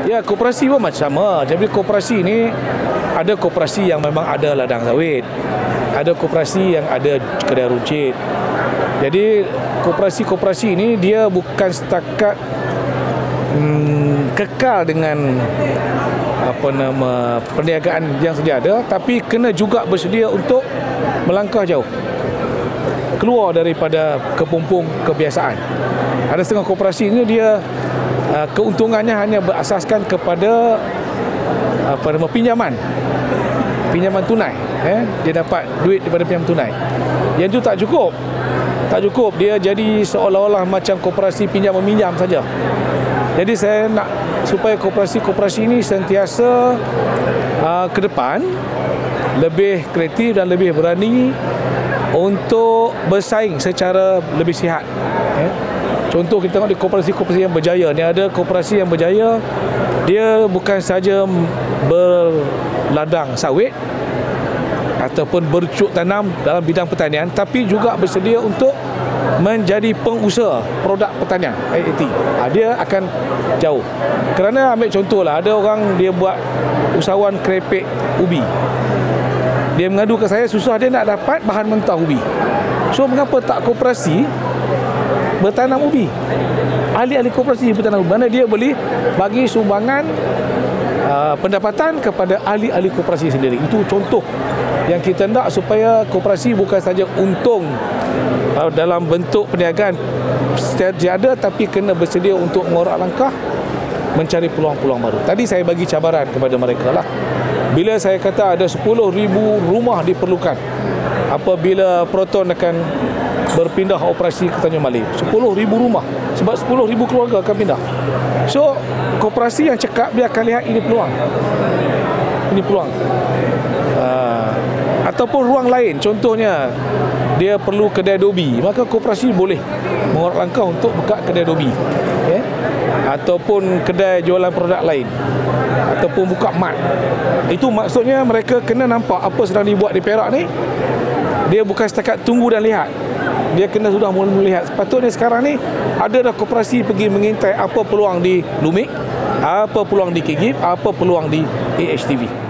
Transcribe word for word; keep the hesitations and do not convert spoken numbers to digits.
Ya, koperasi pun macam sama. Jadi koperasi ni ada koperasi yang memang ada ladang sawit, ada koperasi yang ada kedai runcit. Jadi koperasi-koperasi ini dia bukan setakat hmm, kekal dengan apa nama perniagaan yang sedia ada, tapi kena juga bersedia untuk melangkah jauh, keluar daripada kepompong kebiasaan. Ada setengah koperasi ini dia Uh, keuntungannya hanya berasaskan kepada apa nama pinjaman pinjaman tunai, eh? Dia dapat duit daripada pinjaman tunai. Yang itu tak cukup tak cukup dia jadi seolah-olah macam koperasi pinjam meminjam saja. Jadi saya nak supaya koperasi-koperasi ini sentiasa uh, ke depan lebih kreatif dan lebih berani untuk bersaing secara lebih sihat, eh? Contoh kita tengok di koperasi-koperasi yang berjaya ni, ada koperasi yang berjaya dia bukan saja berladang sawit ataupun bercuk tanam dalam bidang pertanian, tapi juga bersedia untuk menjadi pengusaha produk pertanian I A T. Ha, dia akan jauh. Kerana ambil contohlah, ada orang dia buat usahawan kerepek ubi. Dia mengadu ke saya susah dia nak dapat bahan mentah ubi. So mengapa tak koperasi bertanam ubi? Ahli-ahli koperasi bertanam ubi, mana dia boleh bagi sumbangan uh, pendapatan kepada ahli-ahli koperasi sendiri. Itu contoh yang kita nak supaya koperasi bukan saja untung uh, dalam bentuk perniagaan sedia ada, tapi kena bersedia untuk mengorak langkah mencari peluang-peluang baru. Tadi saya bagi cabaran kepada mereka lah. Bila saya kata ada sepuluh ribu rumah diperlukan apabila Proton akan berpindah operasi ke Tanjung Malay, sepuluh ribu rumah, sebab sepuluh ribu keluarga akan pindah. So koperasi yang cekap dia akan lihat ini peluang, ini peluang uh, ataupun ruang lain. Contohnya dia perlu kedai dobi, maka koperasi boleh mengorak langkah untuk buka kedai dobi, okay? Ataupun kedai jualan produk lain, ataupun buka mat. Itu maksudnya mereka kena nampak apa sedang dibuat di Perak ni. Dia bukan setakat tunggu dan lihat, dia kena sudah mula melihat. Sepatutnya sekarang ni ada dah koperasi pergi mengintai apa peluang di Lumik, apa peluang di K G I P, apa peluang di A H T V.